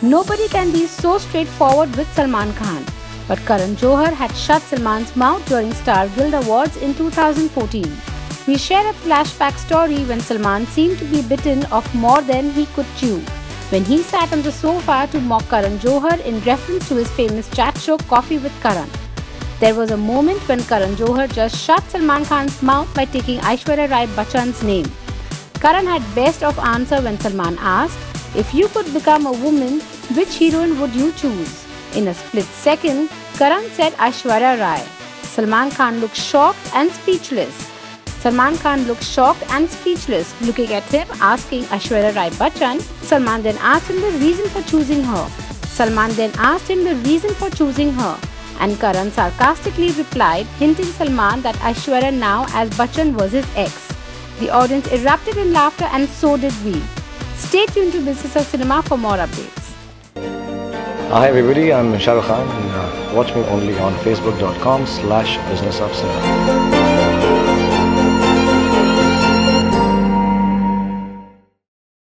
Nobody can be so straightforward with Salman Khan. But Karan Johar had shut Salman's mouth during Star Guild Awards in 2014. We share a flashback story when Salman seemed to be bitten of more than he could chew, when he sat on the sofa to mock Karan Johar in reference to his famous chat show Coffee with Karan. There was a moment when Karan Johar just shut Salman Khan's mouth by taking Aishwarya Rai Bachchan's name. Karan had best of answer when Salman asked, if you could become a woman, which heroine would you choose? In a split second, Karan said Aishwarya Rai. Salman Khan looked shocked and speechless. Salman Khan looked shocked and speechless, looking at him, asking Aishwarya Rai Bachchan. Salman then asked him the reason for choosing her. And Karan sarcastically replied, hinting Salman that Aishwarya now as Bachchan was his ex. The audience erupted in laughter and so did we. Stay tuned to Business of Cinema for more updates. Hi everybody, I'm Shah Rukh Khan and watch me only on facebook.com/businessofcinema.